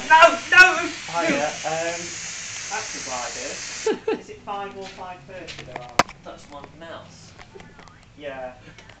No, no! Hiya, paragliders. Is it 5 or 5:30 there are? That's one mouse. Yeah.